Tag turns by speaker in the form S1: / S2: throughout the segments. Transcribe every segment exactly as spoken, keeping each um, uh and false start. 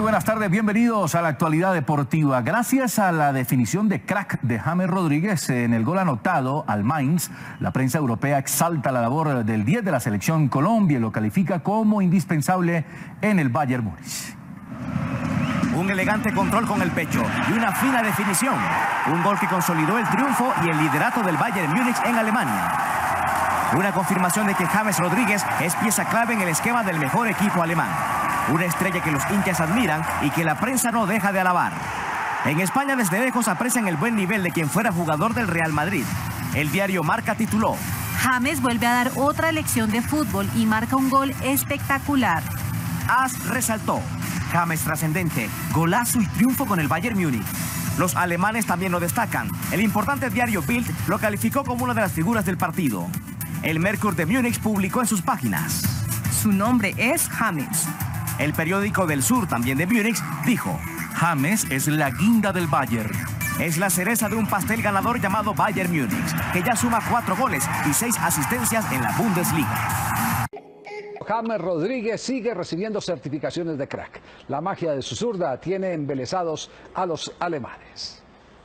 S1: buenas tardes, bienvenidos a la actualidad deportiva. Gracias a la definición de crack de James Rodríguez en el gol anotado al Mainz, la prensa europea exalta la labor del diez de la selección Colombia y lo califica como indispensable en el Bayern Múnich.
S2: Un elegante control con el pecho y una fina definición. Un gol que consolidó el triunfo y el liderato del Bayern Múnich en Alemania. Una confirmación de que James Rodríguez es pieza clave en el esquema del mejor equipo alemán. Una estrella que los hinchas admiran y que la prensa no deja de alabar. En España desde lejos aprecian el buen nivel de quien fuera jugador del Real Madrid. El diario Marca tituló:
S3: James vuelve a dar otra lección de fútbol y marca un gol espectacular.
S2: AS resaltó: James trascendente, golazo y triunfo con el Bayern Múnich. Los alemanes también lo destacan. El importante diario Bild lo calificó como una de las figuras del partido. El Merkur de Múnich publicó en sus páginas:
S3: Su nombre es James.
S2: El periódico del sur, también de Múnich, dijo:
S1: James es la guinda del Bayern.
S2: Es la cereza de un pastel ganador llamado Bayern Múnich, que ya suma cuatro goles y seis asistencias en la Bundesliga.
S4: James Rodríguez sigue recibiendo certificaciones de crack. La magia de su zurda tiene embelesados a los alemanes.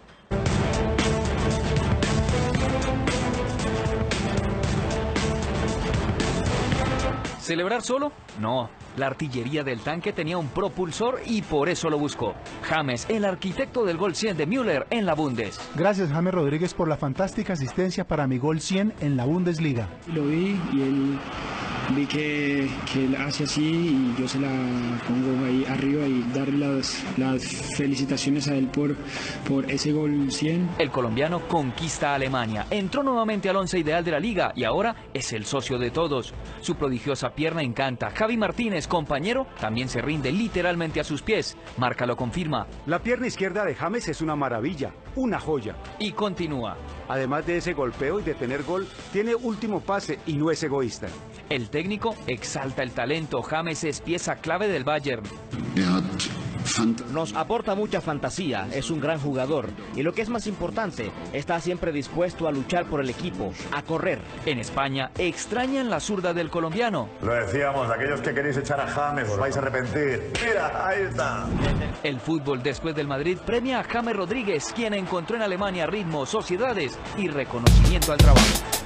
S5: ¿Celebrar solo? No. La artillería del tanque tenía un propulsor y por eso lo buscó. James, el arquitecto del gol cien de Müller en la Bundes.
S6: Gracias, James Rodríguez, por la fantástica asistencia para mi gol cien en la Bundesliga.
S7: Lo vi y él vi que, que él hace así y yo se la pongo ahí arriba y darle las, las felicitaciones a él por, por ese gol cien.
S5: El colombiano conquista a Alemania, entró nuevamente al once ideal de la liga y ahora es el socio de todos. Su prodigiosa pierna encanta. Javi Martínez, compañero, también se rinde literalmente a sus pies. Marca lo confirma.
S8: La pierna izquierda de James es una maravilla, una joya.
S5: Y continúa.
S8: Además de ese golpeo y de tener gol, tiene último pase y no es egoísta.
S5: El técnico exalta el talento. James es pieza clave del Bayern.
S2: Nos aporta mucha fantasía, es un gran jugador y lo que es más importante, está siempre dispuesto a luchar por el equipo, a correr.
S5: En España extrañan la zurda del colombiano.
S9: Lo decíamos, aquellos que queréis echar a James os vais a arrepentir. Mira, ahí está.
S5: El fútbol después del Madrid premia a James Rodríguez, quien encontró en Alemania ritmo, sociedades y reconocimiento al trabajo.